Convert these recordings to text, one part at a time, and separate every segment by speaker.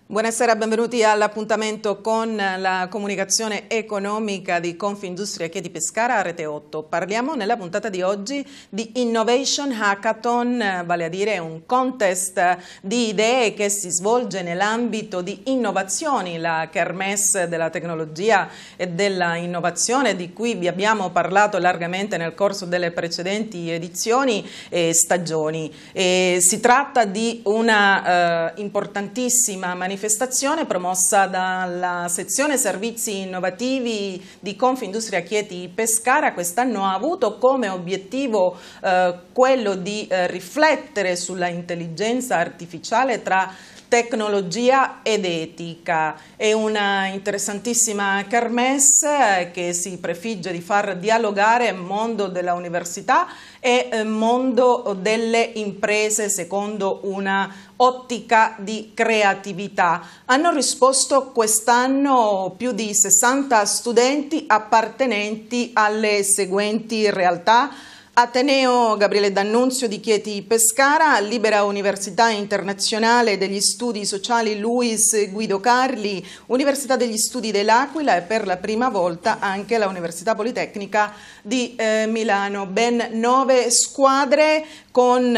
Speaker 1: Buonasera, benvenuti all'appuntamento con la comunicazione economica di Confindustria Chieti Pescara a Rete 8. Parliamo nella puntata di oggi di Innovation Hackathon, vale a dire un contest di idee che si svolge nell'ambito di innovazioni, la Kermesse della tecnologia e della innovazione di cui vi abbiamo parlato largamente nel corso delle precedenti edizioni e stagioni. Si tratta di una importantissima manifestazione promossa dalla sezione servizi innovativi di Confindustria Chieti Pescara. Quest'anno ha avuto come obiettivo quello di riflettere sulla intelligenza artificiale tra tecnologia ed etica. È una interessantissima kermesse che si prefigge di far dialogare mondo della università e mondo delle imprese secondo una ottica di creatività. Hanno risposto quest'anno più di 60 studenti appartenenti alle seguenti realtà: Ateneo Gabriele D'Annunzio di Chieti Pescara, Libera Università Internazionale degli Studi Sociali Luis Guido Carli, Università degli Studi dell'Aquila e per la prima volta anche la Università Politecnica di Milano. Ben 9 squadre con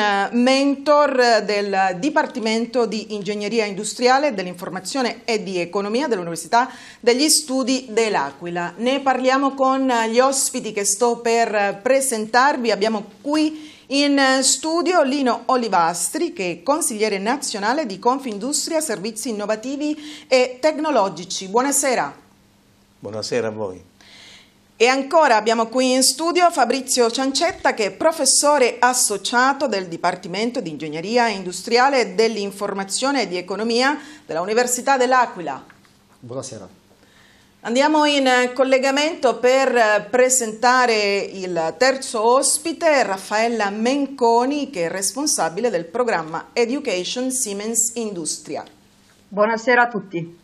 Speaker 1: mentor del Dipartimento di Ingegneria Industriale, dell'Informazione e di Economia dell'Università degli Studi dell'Aquila. Ne parliamo con gli ospiti che sto per presentarvi. Abbiamo qui in studio Lino Olivastri, che è consigliere nazionale di Confindustria Servizi Innovativi e Tecnologici. Buonasera.
Speaker 2: Buonasera a voi.
Speaker 1: E ancora abbiamo qui in studio Fabrizio Ciancetta, che è professore associato del Dipartimento di Ingegneria Industriale dell'Informazione e di Economia della Università dell'Aquila.
Speaker 3: Buonasera.
Speaker 1: Andiamo in collegamento per presentare il terzo ospite, Raffaella Menconi, che è responsabile del programma Education Siemens Industria.
Speaker 4: Buonasera a tutti.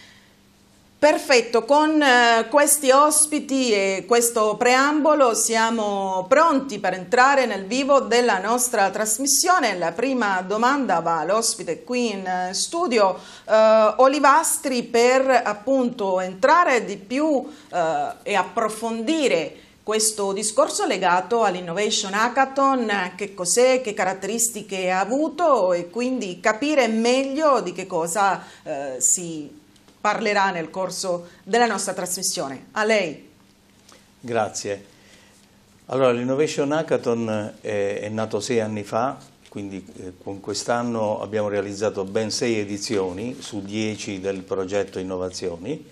Speaker 1: Perfetto, con questi ospiti e questo preambolo siamo pronti per entrare nel vivo della nostra trasmissione. La prima domanda va all'ospite qui in studio, Olivastri, per appunto entrare di più e approfondire questo discorso legato all'Innovation Hackathon. Che cos'è, che caratteristiche ha avuto e quindi capire meglio di che cosa si parlerà nel corso della nostra trasmissione. A lei.
Speaker 2: Grazie. Allora, l'Innovation Hackathon è nato 6 anni fa, quindi con quest'anno abbiamo realizzato ben 6 edizioni su 10 del progetto Innovazioni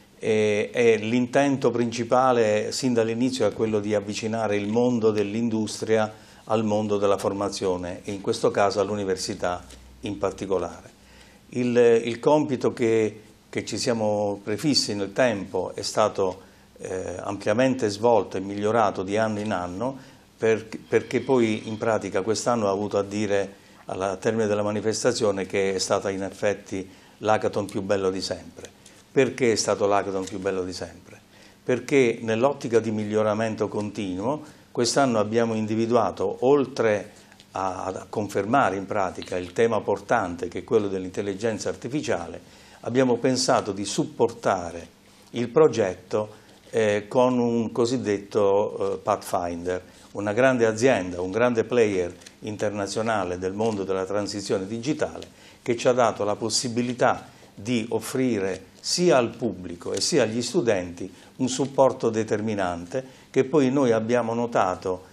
Speaker 2: e l'intento principale sin dall'inizio è quello di avvicinare il mondo dell'industria al mondo della formazione e in questo caso all'università in particolare. Il compito che ci siamo prefissi nel tempo è stato ampiamente svolto e migliorato di anno in anno perché poi in pratica quest'anno ha avuto a dire al termine della manifestazione che è stata in effetti l'hackathon più bello di sempre. Perché è stato l'hackathon più bello di sempre? Perché nell'ottica di miglioramento continuo quest'anno abbiamo individuato, oltre a confermare in pratica il tema portante che è quello dell'intelligenza artificiale, abbiamo pensato di supportare il progetto con un cosiddetto Pathfinder, una grande azienda, un grande player internazionale del mondo della transizione digitale che ci ha dato la possibilità di offrire sia al pubblico e sia agli studenti un supporto determinante che poi noi abbiamo notato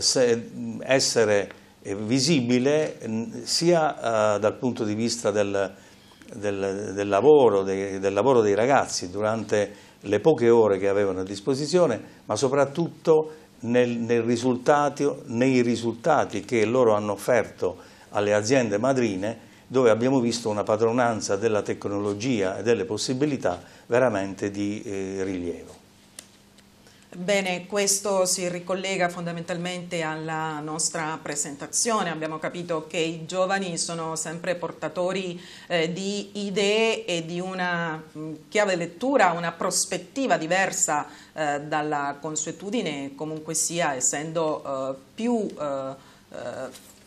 Speaker 2: essere visibile sia dal punto di vista del lavoro dei ragazzi durante le poche ore che avevano a disposizione, ma soprattutto nei risultati che loro hanno offerto alle aziende madrine, dove abbiamo visto una padronanza della tecnologia e delle possibilità veramente di rilievo.
Speaker 1: Bene, questo si ricollega fondamentalmente alla nostra presentazione. Abbiamo capito che i giovani sono sempre portatori di idee e di una chiave lettura, una prospettiva diversa dalla consuetudine, comunque sia, essendo più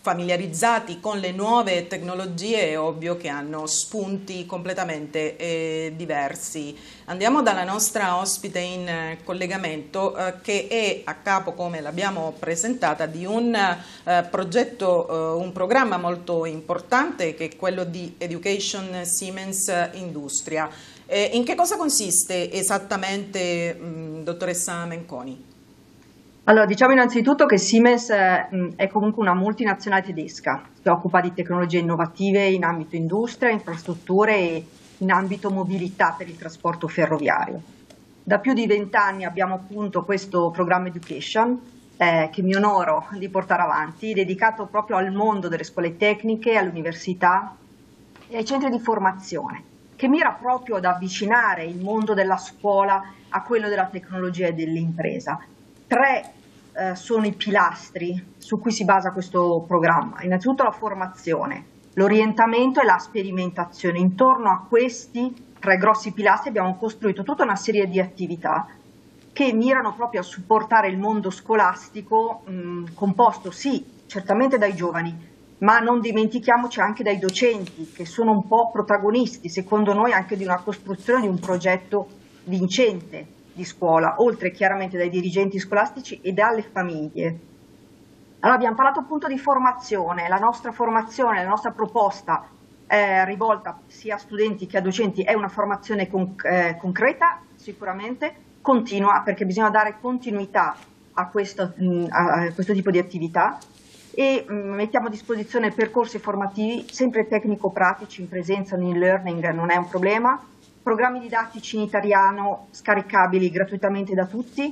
Speaker 1: familiarizzati con le nuove tecnologie, è ovvio che hanno spunti completamente diversi. Andiamo dalla nostra ospite in collegamento che è a capo, come l'abbiamo presentata, di un progetto, un programma molto importante che è quello di Education Siemens Industria. In che cosa consiste esattamente, dottoressa Menconi?
Speaker 4: Allora, diciamo innanzitutto che Siemens è comunque una multinazionale tedesca, si occupa di tecnologie innovative in ambito industria, infrastrutture e in ambito mobilità per il trasporto ferroviario. Da più di 20 anni abbiamo appunto questo programma Education che mi onoro di portare avanti, dedicato proprio al mondo delle scuole tecniche, all'università e ai centri di formazione, che mira proprio ad avvicinare il mondo della scuola a quello della tecnologia e dell'impresa. Tre sono i pilastri su cui si basa questo programma. Innanzitutto la formazione, l'orientamento e la sperimentazione. Intorno a questi tre grossi pilastri abbiamo costruito tutta una serie di attività che mirano proprio a supportare il mondo scolastico, composto sì, certamente dai giovani, ma non dimentichiamoci anche dai docenti, che sono un po' protagonisti, secondo noi, anche di una costruzione di un progetto vincente di scuola, oltre chiaramente dai dirigenti scolastici e dalle famiglie. Allora, abbiamo parlato appunto di formazione, la nostra proposta rivolta sia a studenti che a docenti è una formazione concreta, sicuramente, continua, perché bisogna dare continuità a questo tipo di attività, e mettiamo a disposizione percorsi formativi sempre tecnico-pratici, in presenza o in learning, non è un problema, programmi didattici in italiano scaricabili gratuitamente da tutti,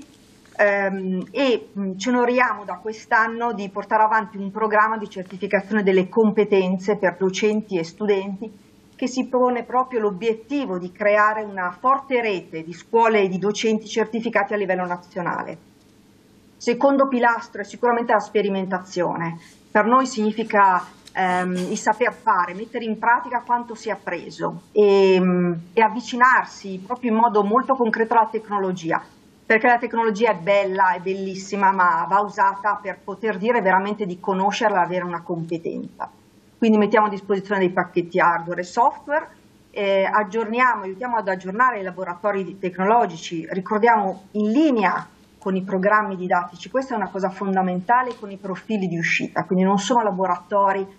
Speaker 4: e ci onoriamo da quest'anno di portare avanti un programma di certificazione delle competenze per docenti e studenti che si pone proprio l'obiettivo di creare una forte rete di scuole e di docenti certificati a livello nazionale. Secondo pilastro è sicuramente la sperimentazione. Per noi significa il saper fare, mettere in pratica quanto si è appreso e avvicinarsi proprio in modo molto concreto alla tecnologia, perché la tecnologia è bella, è bellissima, ma va usata per poter dire veramente di conoscerla, avere una competenza. Quindi mettiamo a disposizione dei pacchetti hardware e software, aiutiamo ad aggiornare i laboratori tecnologici, ricordiamo in linea con i programmi didattici, questa è una cosa fondamentale, con i profili di uscita, quindi non sono laboratori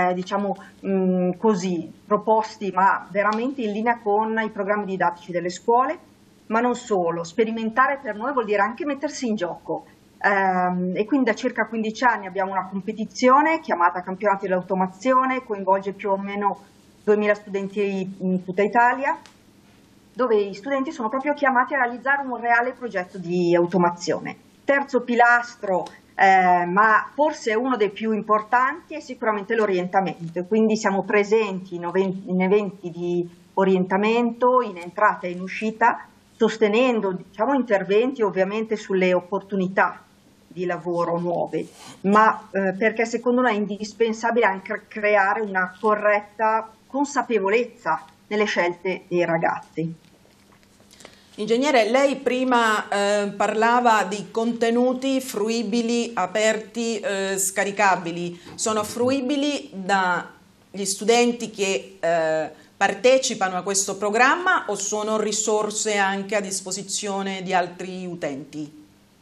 Speaker 4: così proposti, ma veramente in linea con i programmi didattici delle scuole, ma non solo. Sperimentare per noi vuol dire anche mettersi in gioco, e quindi da circa 15 anni abbiamo una competizione chiamata Campionati dell'Automazione, coinvolge più o meno 2000 studenti in tutta Italia, dove gli studenti sono proprio chiamati a realizzare un reale progetto di automazione. Terzo pilastro, ma forse uno dei più importanti, è sicuramente l'orientamento, quindi siamo presenti in eventi di orientamento, in entrata e in uscita, sostenendo interventi ovviamente sulle opportunità di lavoro nuove, ma perché secondo noi è indispensabile anche creare una corretta consapevolezza nelle scelte dei ragazzi.
Speaker 1: Ingegnere, lei prima parlava di contenuti fruibili, aperti, scaricabili. Sono fruibili dagli studenti che partecipano a questo programma o sono risorse anche a disposizione di altri utenti?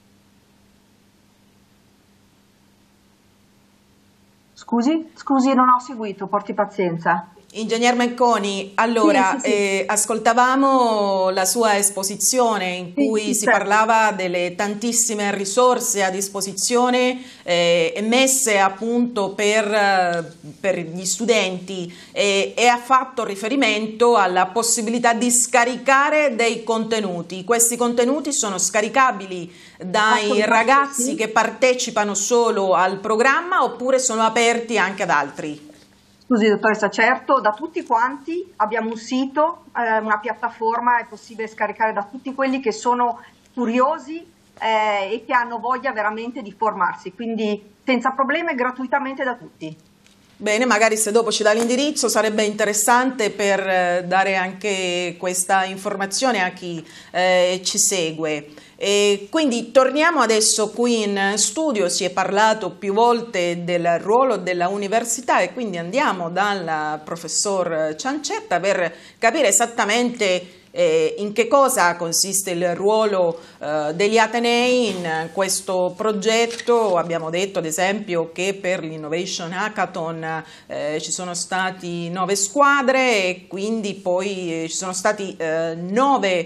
Speaker 4: Scusi, non ho seguito, porti pazienza.
Speaker 1: Ingegner Menconi, allora
Speaker 4: sì.
Speaker 1: Ascoltavamo la sua esposizione in cui si
Speaker 4: certo.
Speaker 1: parlava delle tantissime risorse a disposizione messe appunto per gli studenti e ha fatto riferimento alla possibilità di scaricare dei contenuti. Questi contenuti sono scaricabili dai ragazzi che partecipano solo al programma oppure sono aperti anche ad altri?
Speaker 4: Scusi dottoressa, certo, da tutti quanti abbiamo un sito, una piattaforma, è possibile scaricare da tutti quelli che sono curiosi e che hanno voglia veramente di formarsi, quindi senza problemi, gratuitamente da tutti.
Speaker 1: Bene, magari se dopo ci dà l'indirizzo sarebbe interessante per dare anche questa informazione a chi ci segue. E quindi torniamo adesso qui in studio, si è parlato più volte del ruolo della università e quindi andiamo dal professor Ciancetta per capire esattamente in che cosa consiste il ruolo degli Atenei in questo progetto. Abbiamo detto ad esempio che per l'Innovation Hackathon ci sono stati 9 squadre e quindi poi ci sono stati 9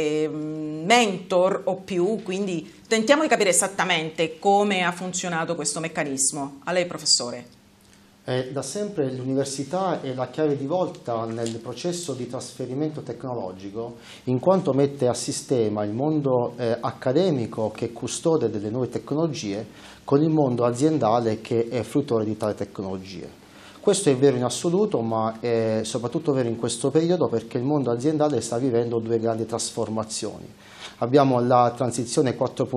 Speaker 1: mentor o più, quindi tentiamo di capire esattamente come ha funzionato questo meccanismo. A lei, professore.
Speaker 3: Da sempre l'università è la chiave di volta nel processo di trasferimento tecnologico, in quanto mette a sistema il mondo accademico che è custode delle nuove tecnologie con il mondo aziendale che è fruitore di tali tecnologie. Questo è vero in assoluto, ma è soprattutto vero in questo periodo perché il mondo aziendale sta vivendo 2 grandi trasformazioni. Abbiamo la transizione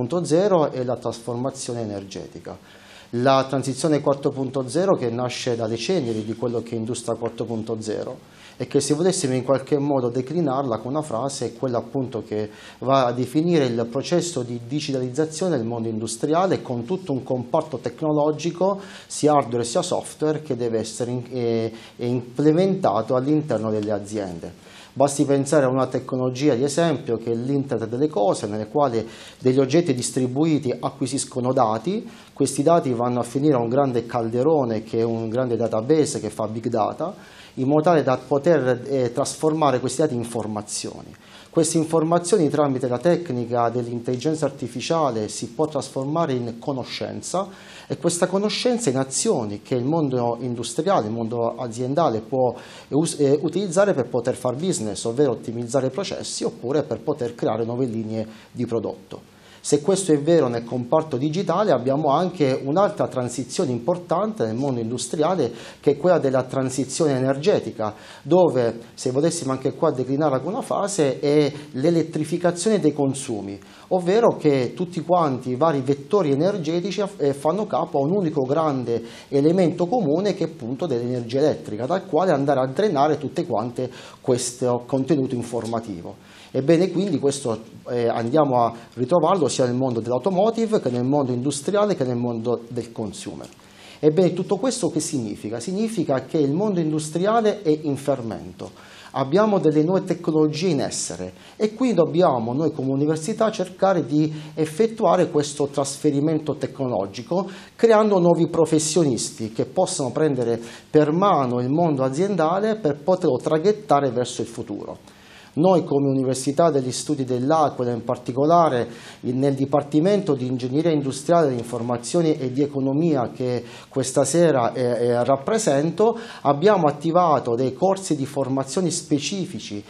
Speaker 3: 4.0 e la trasformazione energetica. La transizione 4.0 che nasce dalle ceneri di quello che è Industria 4.0 e che, se volessimo in qualche modo declinarla con una frase, è quella appunto che va a definire il processo di digitalizzazione del mondo industriale con tutto un comparto tecnologico sia hardware sia software che deve essere implementato all'interno delle aziende. Basti pensare a una tecnologia di esempio che è l'Internet delle cose, nelle quali degli oggetti distribuiti acquisiscono dati, questi dati vanno a finire a un grande calderone che è un grande database che fa big data, in modo tale da poter trasformare questi dati in informazioni. Queste informazioni tramite la tecnica dell'intelligenza artificiale si può trasformare in conoscenza e questa conoscenza in azioni che il mondo industriale, il mondo aziendale può utilizzare per poter fare business, ovvero ottimizzare i processi oppure per poter creare nuove linee di prodotto. Se questo è vero nel comparto digitale, abbiamo anche un'altra transizione importante nel mondo industriale che è quella della transizione energetica, dove, se volessimo anche qua declinarla con una frase, è l'elettrificazione dei consumi, ovvero che tutti quanti i vari vettori energetici fanno capo a un unico grande elemento comune che è appunto dell'energia elettrica, dal quale andare a drenare tutte quante questo contenuto informativo. Ebbene, quindi questo andiamo a ritrovarlo sia nel mondo dell'automotive che nel mondo industriale che nel mondo del consumer. Ebbene, tutto questo che significa? Significa che il mondo industriale è in fermento. Abbiamo delle nuove tecnologie in essere e qui dobbiamo noi come università cercare di effettuare questo trasferimento tecnologico creando nuovi professionisti che possano prendere per mano il mondo aziendale per poterlo traghettare verso il futuro. Noi come Università degli Studi dell'Aquila, in particolare nel Dipartimento di Ingegneria Industriale dell'Informazione e di Economia che questa sera rappresento, abbiamo attivato dei corsi di formazione specifici,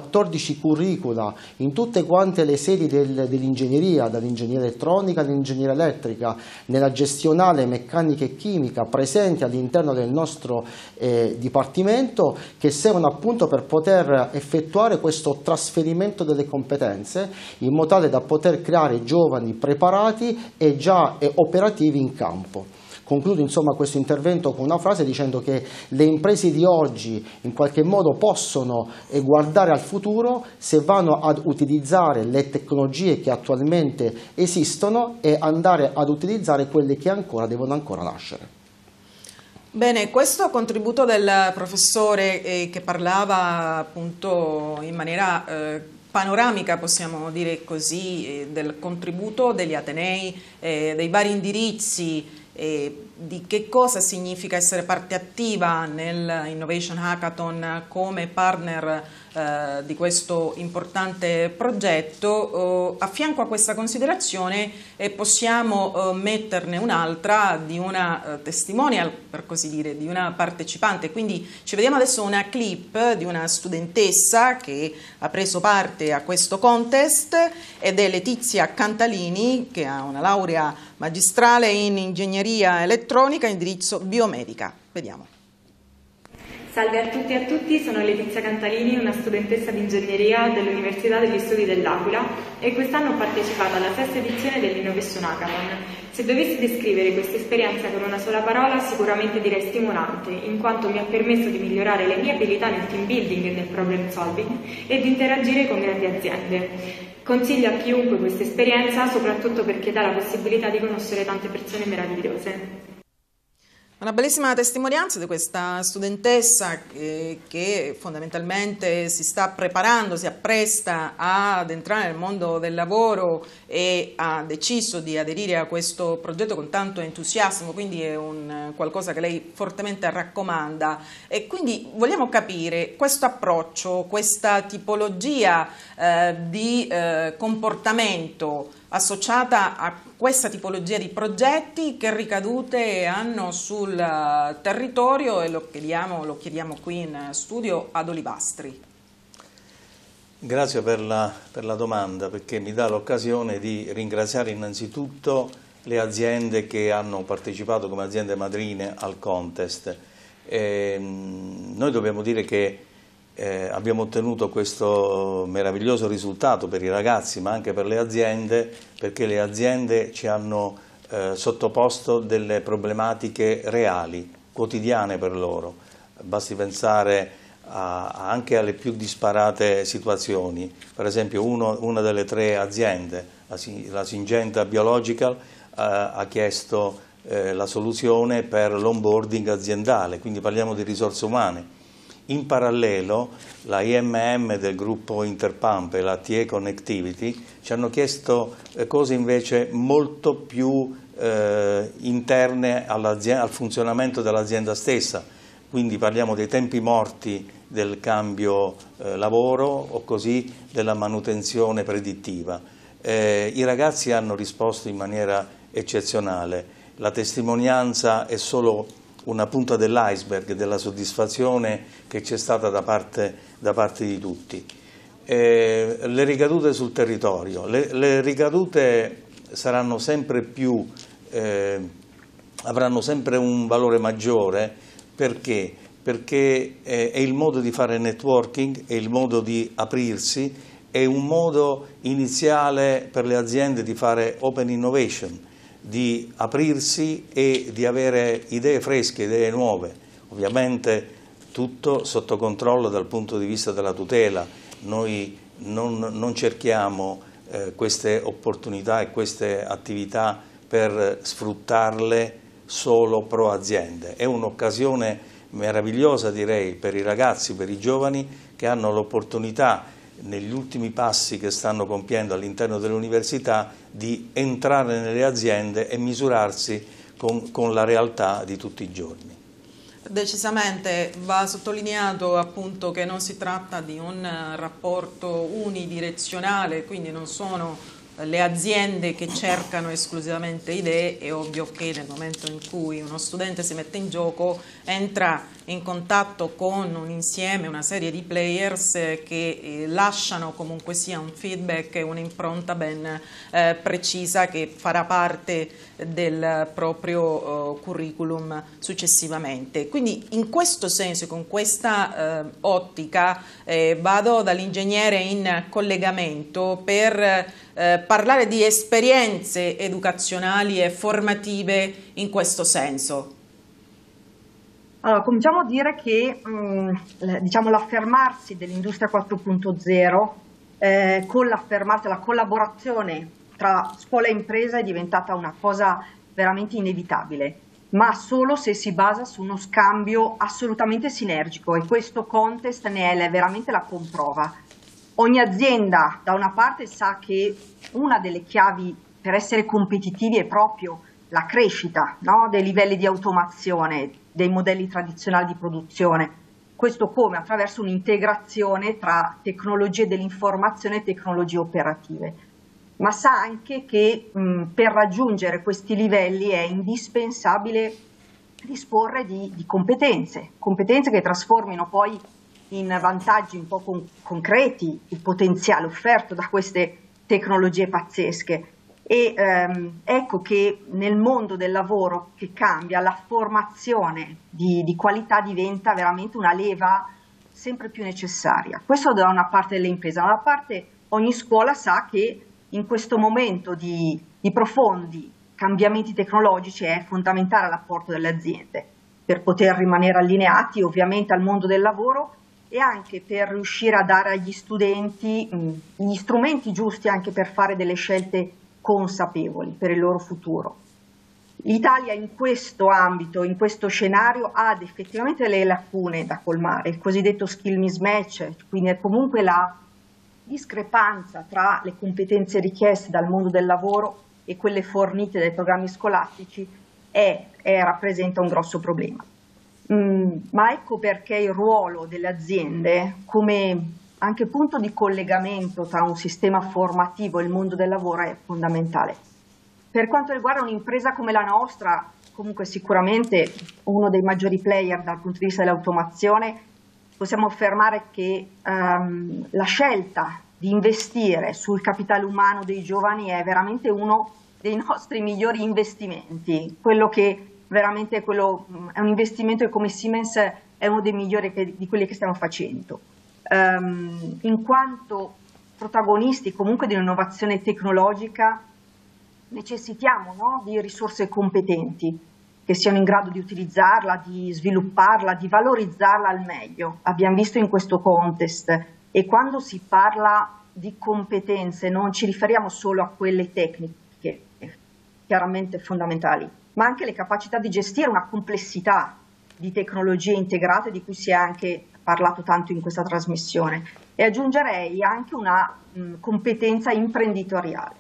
Speaker 3: 14 curricula in tutte quante le sedi dell'ingegneria, dall'ingegneria elettronica all'ingegneria elettrica, nella gestionale meccanica e chimica presenti all'interno del nostro Dipartimento, che servono appunto per poter effettuare questo trasferimento delle competenze in modo tale da poter creare giovani preparati e già operativi in campo. Concludo insomma questo intervento con una frase dicendo che le imprese di oggi in qualche modo possono guardare al futuro se vanno ad utilizzare le tecnologie che attualmente esistono e andare ad utilizzare quelle che devono ancora nascere.
Speaker 1: Bene, questo contributo del professore che parlava appunto in maniera panoramica, possiamo dire così, del contributo degli Atenei, dei vari indirizzi, di che cosa significa essere parte attiva nel Innovation Hackathon come partner di questo importante progetto. A fianco a questa considerazione possiamo metterne un'altra di una testimonial, per così dire, di una partecipante. Quindi ci vediamo adesso una clip di una studentessa che ha preso parte a questo contest ed è Letizia Cantalini, che ha una laurea magistrale in ingegneria elettronica indirizzo biomedica. Vediamo.
Speaker 5: Salve a tutti e a tutti, sono Letizia Cantalini, una studentessa di ingegneria dell'Università degli Studi dell'Aquila e quest'anno ho partecipato alla sesta edizione dell'Innovation Hackathon. Se dovessi descrivere questa esperienza con una sola parola, sicuramente direi stimolante, in quanto mi ha permesso di migliorare le mie abilità nel team building e nel problem solving e di interagire con grandi aziende. Consiglio a chiunque questa esperienza, soprattutto perché dà la possibilità di conoscere tante persone meravigliose.
Speaker 1: Una bellissima testimonianza di questa studentessa che fondamentalmente si sta preparando, si appresta ad entrare nel mondo del lavoro e ha deciso di aderire a questo progetto con tanto entusiasmo, quindi è un qualcosa che lei fortemente raccomanda. E quindi vogliamo capire questo approccio, questa tipologia di comportamento associata a questa tipologia di progetti, che ricadute hanno sul territorio, e lo chiediamo qui in studio ad Olivastri.
Speaker 2: Grazie per la domanda, perché mi dà l'occasione di ringraziare innanzitutto le aziende che hanno partecipato come aziende madrine al contest. Noi dobbiamo dire che abbiamo ottenuto questo meraviglioso risultato per i ragazzi, ma anche per le aziende, perché le aziende ci hanno sottoposto delle problematiche reali, quotidiane per loro. Basti pensare anche alle più disparate situazioni. Per esempio una delle 3 aziende, la Syngenta Biological, ha chiesto la soluzione per l'onboarding aziendale, quindi parliamo di risorse umane. In parallelo la IMM del gruppo Interpump e la TE Connectivity ci hanno chiesto cose invece molto più interne al funzionamento dell'azienda stessa, quindi parliamo dei tempi morti del cambio lavoro o così della manutenzione predittiva. I ragazzi hanno risposto in maniera eccezionale, la testimonianza è solo una punta dell'iceberg della soddisfazione che c'è stata da parte di tutti. Le ricadute sul territorio, le ricadute saranno sempre più, avranno sempre un valore maggiore, perché è il modo di fare networking, è il modo di aprirsi, è un modo iniziale per le aziende di fare open innovation, di aprirsi e di avere idee fresche, idee nuove, ovviamente tutto sotto controllo dal punto di vista della tutela. Noi non cerchiamo queste opportunità e queste attività per sfruttarle solo pro aziende, è un'occasione meravigliosa, direi, per i ragazzi, per i giovani che hanno l'opportunità negli ultimi passi che stanno compiendo all'interno dell'università di entrare nelle aziende e misurarsi con la realtà di tutti i giorni.
Speaker 1: Decisamente va sottolineato appunto che non si tratta di un rapporto unidirezionale, quindi non sono le aziende che cercano esclusivamente idee. È ovvio che nel momento in cui uno studente si mette in gioco entra in contatto con un insieme, una serie di players che lasciano comunque sia un feedback e un'impronta ben precisa che farà parte del proprio curriculum successivamente. Quindi in questo senso, con questa ottica, vado dall'ingegnere in collegamento per parlare di esperienze educazionali e formative in questo senso.
Speaker 4: Allora, cominciamo a dire che diciamo, l'affermarsi dell'industria 4.0 con l'affermarsi, la collaborazione tra scuola e impresa è diventata una cosa veramente inevitabile, ma solo se si basa su uno scambio assolutamente sinergico, e questo contest ne è veramente la comprova. Ogni azienda da una parte sa che una delle chiavi per essere competitivi è proprio la crescita, no? Dei livelli di automazione, dei modelli tradizionali di produzione. Questo come? Attraverso un'integrazione tra tecnologie dell'informazione e tecnologie operative. Ma sa anche che per raggiungere questi livelli è indispensabile disporre di competenze che trasformino poi in vantaggi un po' concreti il potenziale offerto da queste tecnologie pazzesche. E ecco che nel mondo del lavoro che cambia, la formazione di qualità diventa veramente una leva sempre più necessaria. Questo da una parte delle imprese, da una parte ogni scuola sa che in questo momento di profondi cambiamenti tecnologici è fondamentale l'apporto delle aziende per poter rimanere allineati ovviamente al mondo del lavoro e anche per riuscire a dare agli studenti gli strumenti giusti anche per fare delle scelte consapevoli per il loro futuro. L'Italia in questo ambito, in questo scenario, ha effettivamente delle lacune da colmare, il cosiddetto skill mismatch, quindi è comunque la discrepanza tra le competenze richieste dal mondo del lavoro e quelle fornite dai programmi scolastici rappresenta un grosso problema. Ma ecco perché il ruolo delle aziende come anche punto di collegamento tra un sistema formativo e il mondo del lavoro è fondamentale. Per quanto riguarda un'impresa come la nostra, comunque sicuramente uno dei maggiori player dal punto di vista dell'automazione, possiamo affermare che la scelta di investire sul capitale umano dei giovani è veramente uno dei nostri migliori investimenti, è un investimento che come Siemens è uno dei migliori di quelli che stiamo facendo. In quanto protagonisti comunque di un'innovazione tecnologica necessitiamo, no, di risorse competenti che siano in grado di utilizzarla, di svilupparla, di valorizzarla al meglio. Abbiamo visto in questo context e quando si parla di competenze non ci riferiamo solo a quelle tecniche, chiaramente fondamentali, ma anche le capacità di gestire una complessità di tecnologie integrate di cui si è anche parlato tanto in questa trasmissione e aggiungerei anche una competenza imprenditoriale.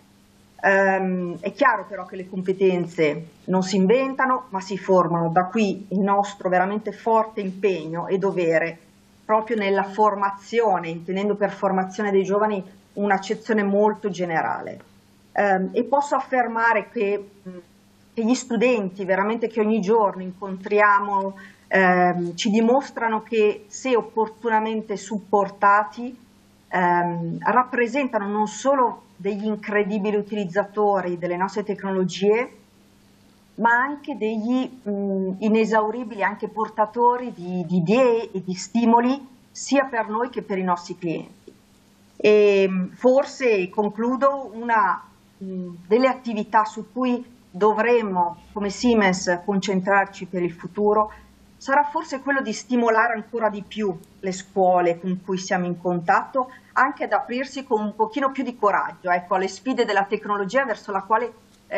Speaker 4: È chiaro però che le competenze non si inventano ma si formano, da qui il nostro veramente forte impegno e dovere proprio nella formazione, intendendo per formazione dei giovani un'accezione molto generale. E posso affermare che gli studenti veramente che ogni giorno incontriamo ci dimostrano che se opportunamente supportati rappresentano non solo degli incredibili utilizzatori delle nostre tecnologie, ma anche degli inesauribili anche portatori di idee e di stimoli sia per noi che per i nostri clienti. E forse, concludo, una delle attività su cui dovremmo come Siemens concentrarci per il futuro sarà forse quello di stimolare ancora di più le scuole con cui siamo in contatto, anche ad aprirsi con un pochino più di coraggio, ecco, alle sfide della tecnologia verso la quale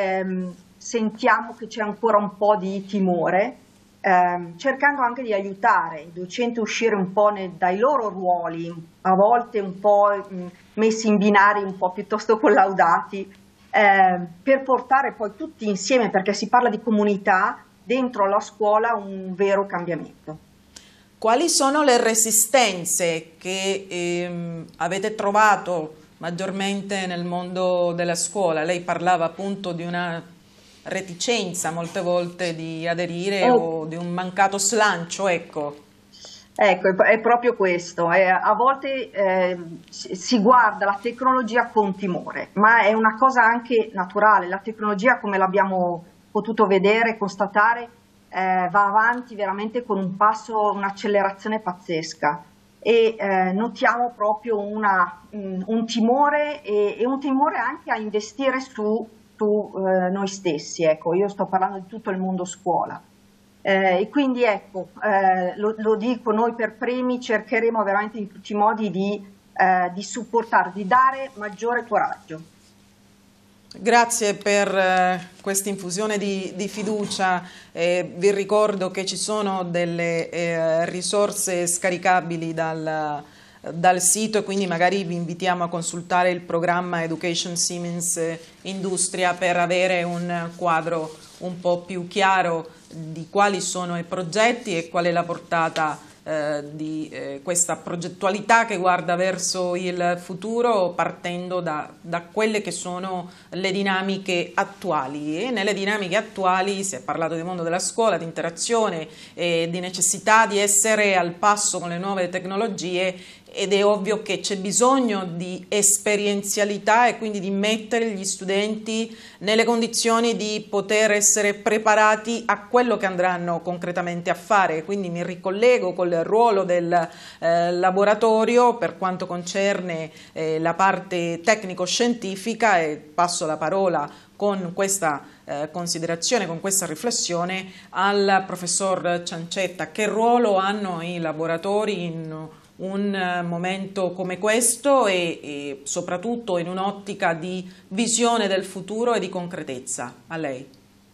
Speaker 4: sentiamo che c'è ancora un po' di timore, cercando anche di aiutare i docenti a uscire un po' dai loro ruoli, a volte un po' messi in binari un po' piuttosto collaudati, per portare poi tutti insieme, perché si parla di comunità, dentro la scuola un vero cambiamento.
Speaker 1: Quali sono le resistenze che avete trovato maggiormente nel mondo della scuola? Lei parlava appunto di una reticenza molte volte di aderire o di un mancato slancio, ecco.
Speaker 4: Ecco, è proprio questo. A volte si guarda la tecnologia con timore, ma è una cosa anche naturale. La tecnologia, come l'abbiamo potuto vedere, constatare, va avanti veramente con un passo, un'accelerazione pazzesca e notiamo proprio un timore e un timore anche a investire su noi stessi. Ecco, io sto parlando di tutto il mondo scuola e quindi ecco, lo dico, noi per primi cercheremo veramente in tutti i modi di supportare, di dare maggiore coraggio.
Speaker 1: Grazie per questa infusione di fiducia. Vi ricordo che ci sono delle risorse scaricabili dal sito e quindi magari vi invitiamo a consultare il programma Education Siemens Industria per avere un quadro un po' più chiaro di quali sono i progetti e qual è la portata di questa progettualità che guarda verso il futuro partendo da quelle che sono le dinamiche attuali. E nelle dinamiche attuali si è parlato del mondo della scuola, di interazione e di necessità di essere al passo con le nuove tecnologie ed è ovvio che c'è bisogno di esperienzialità e quindi di mettere gli studenti nelle condizioni di poter essere preparati a quello che andranno concretamente a fare. Quindi mi ricollego col ruolo del laboratorio per quanto concerne la parte tecnico-scientifica e passo la parola con questa considerazione, con questa riflessione al professor Ciancetta. Che ruolo hanno i laboratori in un momento come questo e soprattutto in un'ottica di visione del futuro e di concretezza? A lei.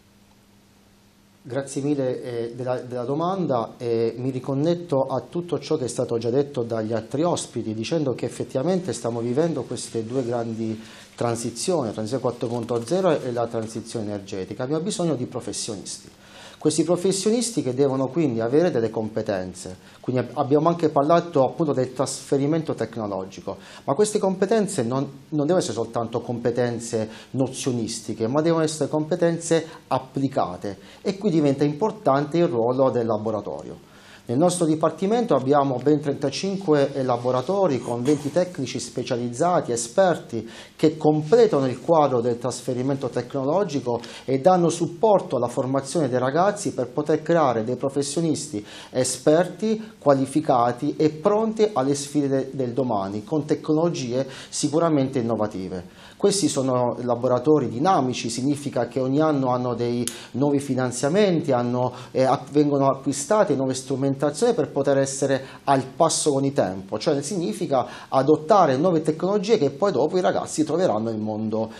Speaker 3: Grazie mille della domanda. Mi riconnetto a tutto ciò che è stato già detto dagli altri ospiti, dicendo che effettivamente stiamo vivendo queste due grandi transizioni, la transizione 4.0 e la transizione energetica. Abbiamo bisogno di professionisti. Questi professionisti che devono quindi avere delle competenze, quindi abbiamo anche parlato appunto del trasferimento tecnologico, ma queste competenze non devono essere soltanto competenze nozionistiche, ma devono essere competenze applicate, e qui diventa importante il ruolo del laboratorio. Nel nostro Dipartimento abbiamo ben 35 laboratori con 20 tecnici specializzati, esperti, che completano il quadro del trasferimento tecnologico e danno supporto alla formazione dei ragazzi per poter creare dei professionisti esperti, qualificati e pronti alle sfide del domani, con tecnologie sicuramente innovative. Questi sono laboratori dinamici, significa che ogni anno hanno dei nuovi finanziamenti, vengono acquistate nuove strumentazioni per poter essere al passo con il tempo, cioè significa adottare nuove tecnologie che poi dopo i ragazzi troveranno nel mondo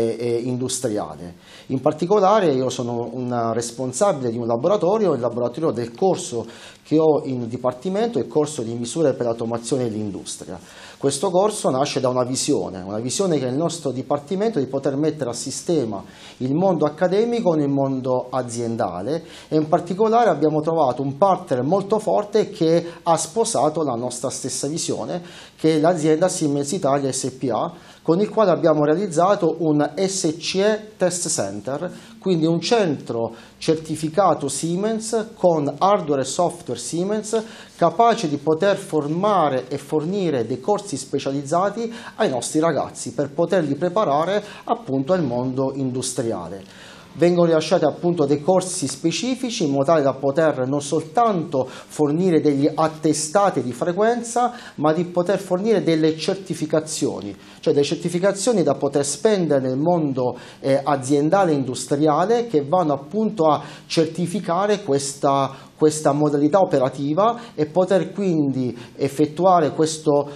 Speaker 3: industriale. In particolare io sono un responsabile di un laboratorio, il laboratorio del corso che ho in Dipartimento, il corso di misure per l'automazione dell'industria. Questo corso nasce da una visione che è il nostro Dipartimento di poter mettere a sistema il mondo accademico nel mondo aziendale, e in particolare abbiamo trovato un partner molto forte che ha sposato la nostra stessa visione, che è l'azienda Siemens Italia SpA, con il quale abbiamo realizzato un SCE Test Center, quindi un centro certificato Siemens con hardware e software Siemens, capace di poter formare e fornire dei corsi specializzati ai nostri ragazzi per poterli preparare appunto al mondo industriale. Vengono rilasciati appunto dei corsi specifici in modo tale da poter non soltanto fornire degli attestati di frequenza, ma di poter fornire delle certificazioni, cioè delle certificazioni da poter spendere nel mondo aziendale e industriale, che vanno appunto a certificare questa modalità operativa e poter quindi effettuare questo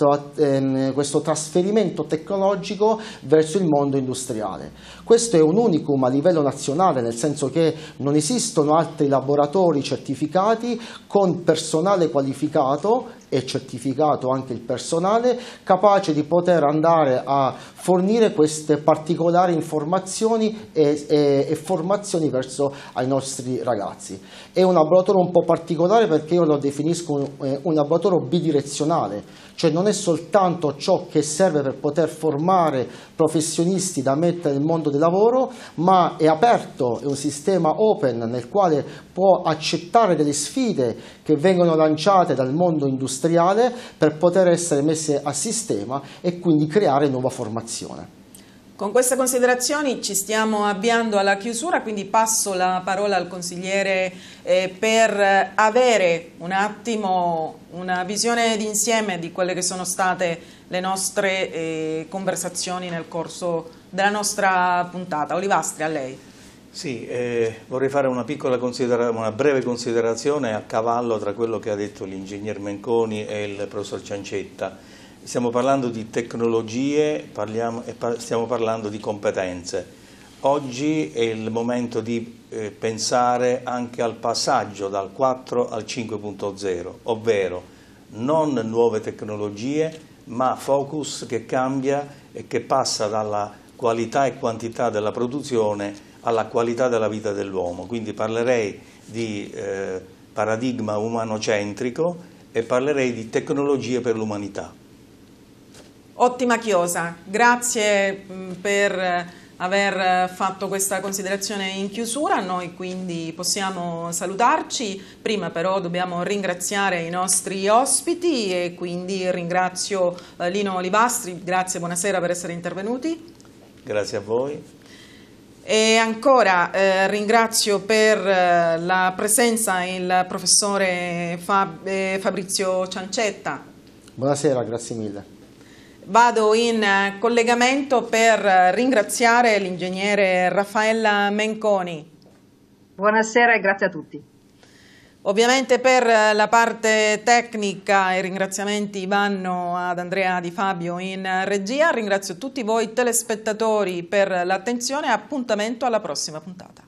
Speaker 3: trasferimento tecnologico verso il mondo industriale. Questo è un unicum a livello nazionale, nel senso che non esistono altri laboratori certificati con personale qualificato e certificato anche il personale, capace di poter andare a fornire queste particolari informazioni e formazioni verso ai nostri ragazzi. È un laboratorio un po' particolare perché io lo definisco un laboratorio bidirezionale, cioè non è soltanto ciò che serve per poter formare professionisti da mettere nel mondo del lavoro, ma è aperto, è un sistema open nel quale può accettare delle sfide che vengono lanciate dal mondo industriale per poter essere messe a sistema e quindi creare nuova formazione.
Speaker 1: Con queste considerazioni ci stiamo avviando alla chiusura, quindi passo la parola al consigliere per avere un attimo una visione d'insieme di quelle che sono state le nostre conversazioni nel corso della nostra puntata. Olivastri, a lei.
Speaker 2: Sì, vorrei fare una breve considerazione a cavallo tra quello che ha detto l'ingegner Menconi e il professor Ciancetta. Stiamo parlando di tecnologie, stiamo parlando di competenze. Oggi è il momento di pensare anche al passaggio dal 4 al 5.0, ovvero non nuove tecnologie, ma focus che cambia e che passa dalla qualità e quantità della produzione alla qualità della vita dell'uomo. Quindi parlerei di paradigma umanocentrico e parlerei di tecnologie per l'umanità.
Speaker 1: Ottima chiosa, grazie per aver fatto questa considerazione in chiusura. Noi quindi possiamo salutarci, prima però dobbiamo ringraziare i nostri ospiti e quindi ringrazio Lino Olivastri, grazie, buonasera per essere intervenuti.
Speaker 2: Grazie a voi.
Speaker 1: E ancora ringrazio per la presenza il professore Fabrizio Ciancetta.
Speaker 3: Buonasera, grazie mille.
Speaker 1: Vado in collegamento per ringraziare l'ingegnere Raffaella Menconi.
Speaker 4: Buonasera e grazie a tutti.
Speaker 1: Ovviamente per la parte tecnica i ringraziamenti vanno ad Andrea Di Fabio in regia. Ringrazio tutti voi telespettatori per l'attenzione e appuntamento alla prossima puntata.